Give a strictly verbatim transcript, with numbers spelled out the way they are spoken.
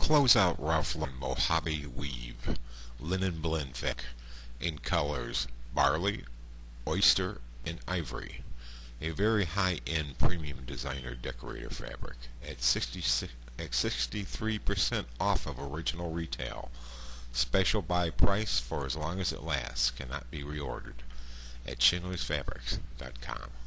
Closeout Ralph Lauren Mohave Weave Linen Blend Fabric in colors Barley, Oyster and Ivory. A very high-end premium designer decorator fabric at sixty-six at sixty-three percent off of original retail. Special buy price for as long as it lasts. Cannot be reordered at Schindlers Fabrics dot com.